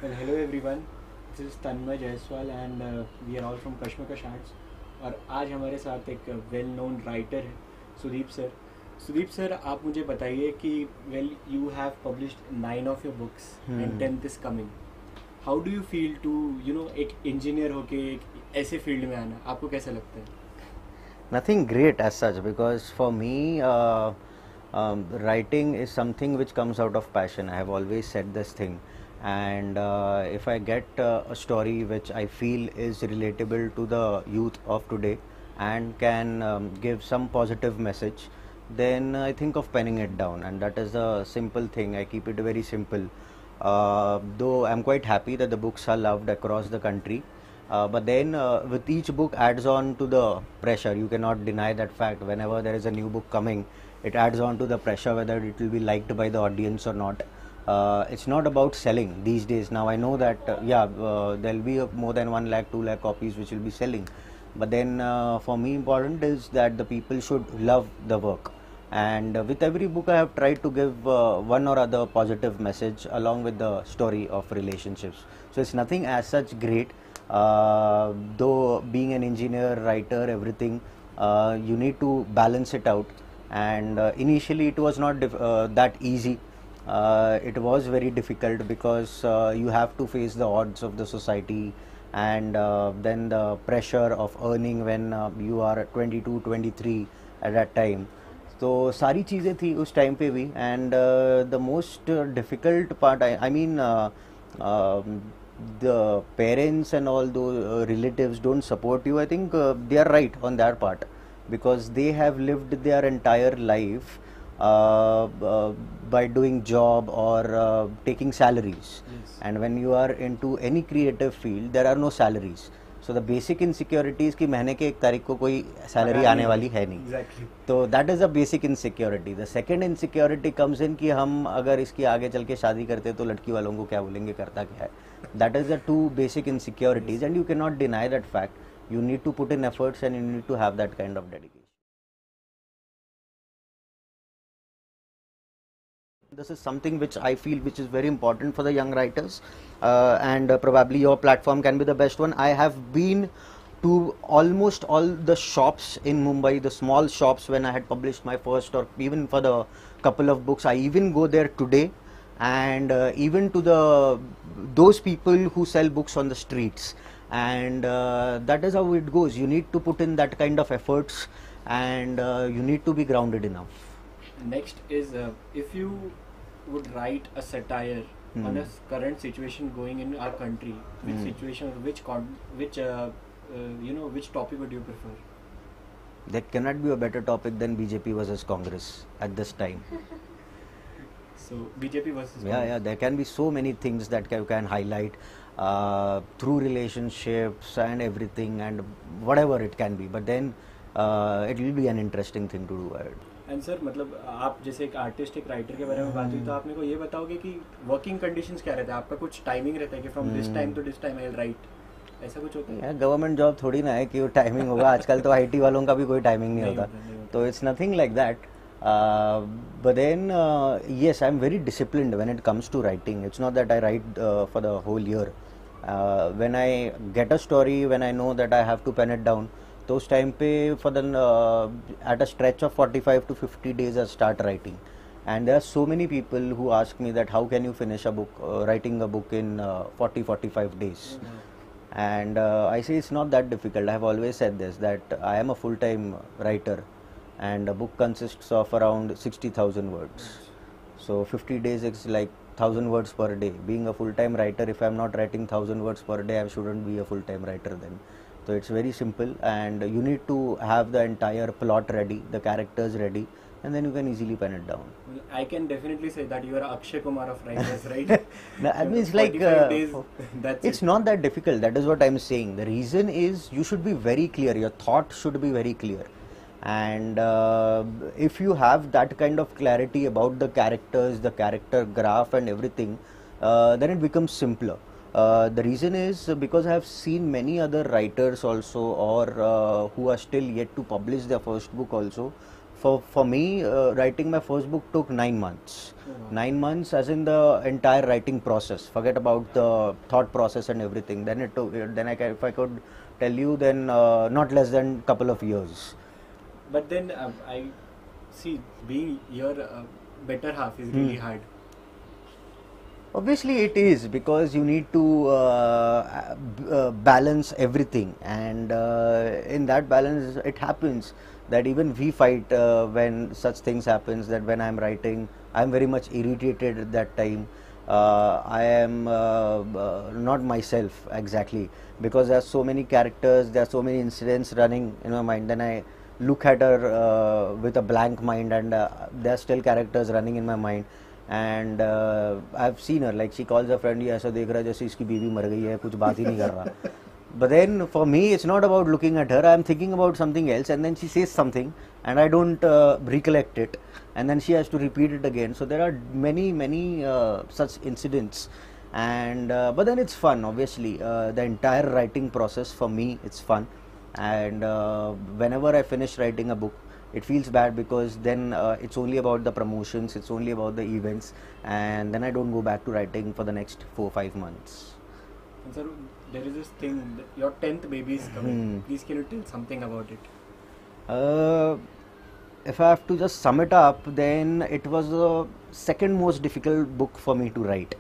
Well, hello everyone. This is Tanmay Jaiswal and we are all from Kashmakash Arts. और आज हमारे साथ एक वेल नोन राइटर है सुदीप सर. सुदीप सर, आप मुझे बताइए कि well you have published 9 of your books and 10th is coming. How do you feel to एक इंजीनियर होके एक ऐसे फील्ड में आना, आपको कैसा लगता है? Nothing great as such, because for me, writing is something which comes out of passion. I have always said this thing, and if I get a story which I feel is relatable to the youth of today and can give some positive message, then I think of penning it down, and that is a simple thing. I keep it very simple. Though I'm quite happy that the books are loved across the country. But then with each book adds on to the pressure. You cannot deny that fact. Whenever there is a new book coming, it adds on to the pressure whether it will be liked by the audience or not. It's not about selling these days. Now I know that there'll be more than 1 lakh, 2 lakh copies which will be selling. But then for me important is that the people should love the work. And with every book I have tried to give one or other positive message along with the story of relationships. So it's nothing as such great. Though being an engineer, writer, everything, you need to balance it out, and initially it was not that easy. It was very difficult because you have to face the odds of the society, and then the pressure of earning when you are 22, 23 at that time. तो सारी चीज़ें थी उस time पे भी. And the most difficult part, I mean, the parents and all those relatives don't support you. I think they are right on that part, because they have lived their entire life by doing job or taking salaries. Yes. And when you are into any creative field, there are no salaries. So the basic insecurity is कि महीने के 1 तारीख को कोई salary आने वाली है नहीं. Exactly. तो that is a basic insecurity. The second insecurity comes in कि हम अगर इसकी आगे चल के शादी करते तो लड़की वालों को क्या बोलेंगे, करता क्या है. That is the 2 basic insecurities, and you cannot deny that fact. You need to put in efforts and you need to have that kind of dedication. This is something which I feel which is very important for the young writers, and probably your platform can be the best one. I have been to almost all the shops in Mumbai, the small shops, when I had published my first, or even for the couple of books. I even go there today, and even to those people who sell books on the streets, and that is how it goes. You need to put in that kind of efforts, and you need to be grounded enough. Next is if you would write a satire on a current situation going in our country, which situation, which topic would you prefer? There cannot be a better topic than BJP versus Congress at this time. So BJP versus Yeah, there can be so many things that you can highlight through relationships and everything and whatever it can be. But then it will be an interesting thing to do. And sir, मतलब आप जैसे एक artist, एक writer के बारे में बात हुई, तो आप मेरे को ये बताओगे कि वर्किंग कंडीशंस क्या रहता है आपका? कुछ टाइमिंग रहता है कि from this time to this time I will write, ऐसा कुछ होता है? गवर्नमेंट जॉब थोड़ी ना है कि वो टाइमिंग होगा. आजकल तो आईटी वालों का भी कोई टाइमिंग नहीं होता. तो it's nothing like that. But then yes, I'm very disciplined when it comes to writing. It's not that I write for the whole year. When I get a story, when I know that I have to pen it down, तो उस time पे for the at a stretch of 45 to 50 days I start writing. And there are so many people who ask me that how can you finish a book, writing a book in 40-45 days. And I say it's not that difficult. I have always said this, that I am a full-time writer, and a book consists of around 60,000 words. So 50 days is like 1,000 words per day. Being a full-time writer, if I am not writing 1,000 words per day, I shouldn't be a full-time writer then. So it's very simple, and you need to have the entire plot ready, the characters ready, and then you can easily pen it down. Well, I can definitely say that you are Akshay Kumar of writers, right? No, I mean, it's like days, it's not that difficult. That is what I'm saying. The reason is you should be very clear. Your thought should be very clear, and if you have that kind of clarity about the characters, the character graph, and everything, then it becomes simpler. The reason is because I have seen many other writers also, or who are still yet to publish their first book also, for me, writing my first book took 9 months. Oh, wow. 9 months, as in the entire writing process. Forget about the thought process and everything. Then it took. Then if I could tell you, then not less than couple of years. But then I see being your better half is really hard. Obviously, it is, because you need to balance everything, and in that balance, it happens that even we fight when such things happens. That when I'm writing, I'm very much irritated at that time. I am not myself exactly, because there are so many characters, there are so many incidents running in my mind. Then I look at her with a blank mind, and there are still characters running in my mind. And I've seen her, like she calls her friend, ये ऐसा देख रहा है जैसे इसकी बीवी मर गई है, कुछ बात ही नहीं कर रहा. But then for me, it's not about looking at her. I'm thinking about something else, and then she says something, and I don't recollect it, and then she has to repeat it again. So there are many such incidents, and but then it's fun. Obviously, the entire writing process for me, it's fun, and whenever I finish writing a book, it feels bad, because then it's only about the promotions, it's only about the events, and then I don't go back to writing for the next 4-5 months. And sir, there is this thing, your 10th baby is coming. Please can you tell something about it? If I have to just sum it up, then it was the second most difficult book for me to write.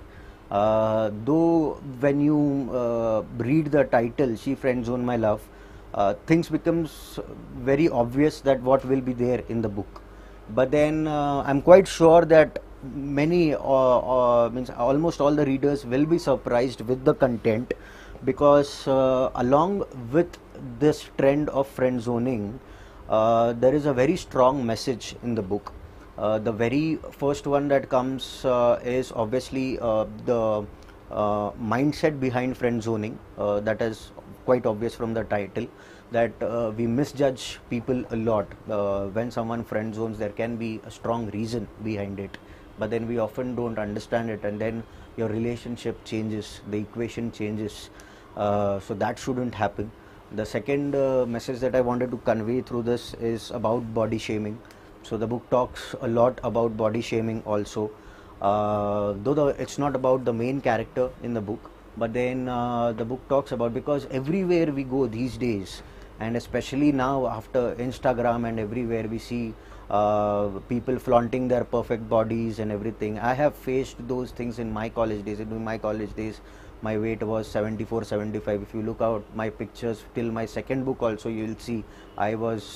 Though when you read the title, She Friend Zone My Love, things becomes very obvious that what will be there in the book. But then I'm quite sure that many means almost all the readers will be surprised with the content, because along with this trend of friend zoning, there is a very strong message in the book. The very first one that comes is obviously the mindset behind friend zoning. That is quite obvious from the title, that we misjudge people a lot. When someone friend zones, there can be a strong reason behind it, but then we often don't understand it, and then your relationship changes, the equation changes. So that shouldn't happen. The second message that I wanted to convey through this is about body shaming. So the book talks a lot about body shaming also, though it's not about the main character in the book, but then the book talks about, because everywhere we go these days, and especially now after Instagram and everywhere, we see people flaunting their perfect bodies and everything. I have faced those things in my college days. In my college days, my weight was 74, 75. If you look out my pictures till my second book also, you will see I was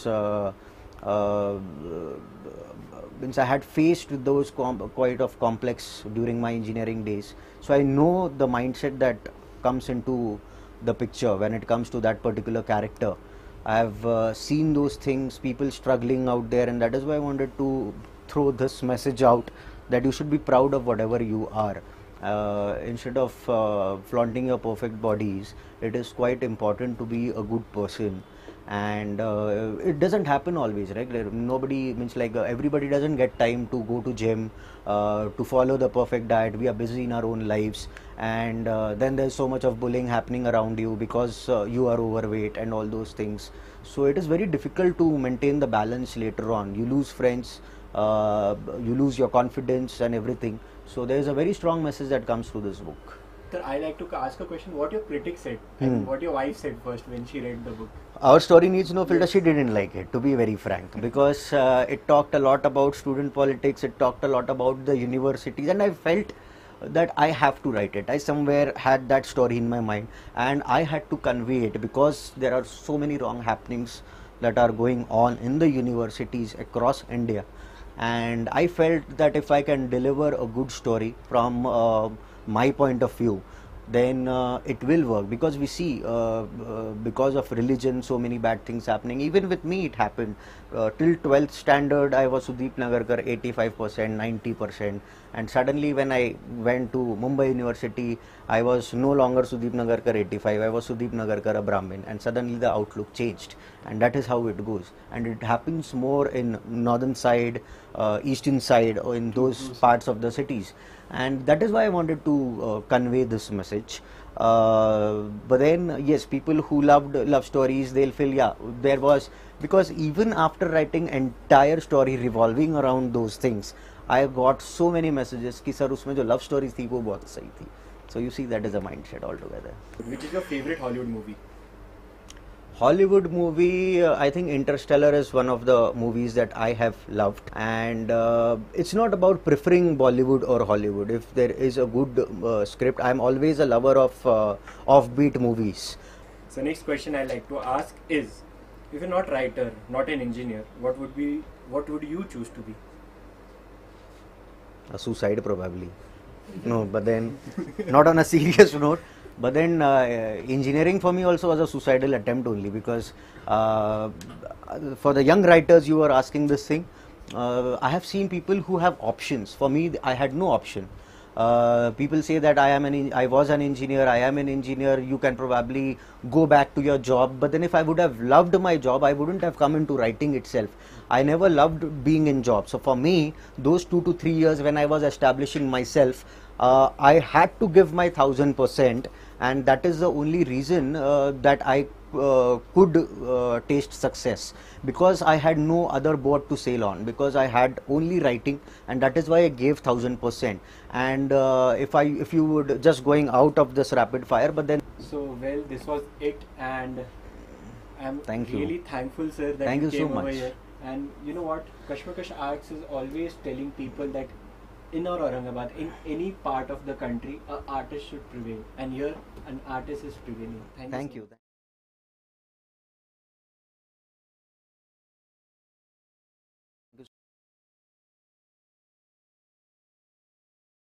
means I had faced those quite of complex during my engineering days. So I know the mindset that comes into the picture when it comes to that particular character. I have seen those things, people struggling out there, and that is why I wanted to throw this message out, that you should be proud of whatever you are. Instead of flaunting your perfect bodies, it is quite important to be a good person. And it doesn't happen always, right? Nobody, means like everybody doesn't get time to go to gym, to follow the perfect diet. We are busy in our own lives, and then there's so much of bullying happening around you because you are overweight and all those things. So it is very difficult to maintain the balance later on. You lose friends, you lose your confidence and everything. So there is a very strong message that comes through this book. Sir, I like to ask a question. What your critics said and what your wife said first when she read the book? Our story needs no filter. Yes. She didn't like it, to be very frank, because it talked a lot about student politics. It talked a lot about the universities, and I felt that I have to write it. I somewhere had that story in my mind, and I had to convey it, because there are so many wrong happenings that are going on in the universities across India, and I felt that if I can deliver a good story from my point of view, then it will work. Because we see because of religion so many bad things happening. Even with me it happened. Till 12th standard I was Sudeep Nagarkar 85%, 90%, and suddenly when I went to Mumbai University, I was no longer Sudeep Nagarkar 85, I was Sudeep Nagarkar a Brahmin, and suddenly the outlook changed. And that is how it goes, and it happens more in northern side, eastern side, or in those parts of the cities. And that is why I wanted to convey this message. But then, yes, people who loved love stories, they'll feel, yeah, there was, because even after writing entire story revolving around those things, I got so many messages कि sir उसमें जो love stories थी वो बहुत सही थी. So you see, that is a mindset altogether. Which is your favorite Hollywood movie? Hollywood movie, I think Interstellar is one of the movies that I have loved, and it's not about preferring Bollywood or Hollywood. If there is a good script, I'm always a lover of offbeat movies. So next question I like to ask is, if you're not writer, not an engineer, what would you choose to be? A suicide probably. No, but then not on a serious note. But then engineering for me also was a suicidal attempt only, because for the young writers you were asking this thing, I have seen people who have options. For me, I had no option. People say that I was an engineer, I am an engineer, you can probably go back to your job. But then if I would have loved my job, I wouldn't have come into writing itself. I never loved being in job. So for me, those 2 to 3 years when I was establishing myself, I had to give my 1000%, and that is the only reason that I could taste success, because I had no other boat to sail on, because I had only writing, and that is why I gave 1000%. And if you would just going out of this rapid fire, but then well, this was it, and I'm really thankful, sir, that Thank you you came so over much. here. And you know what, Kashmakash Arts is always telling people that in our Aurangabad, in any part of the country, an artist should prevail, and here an artist is prevailing. Thank you. thank you.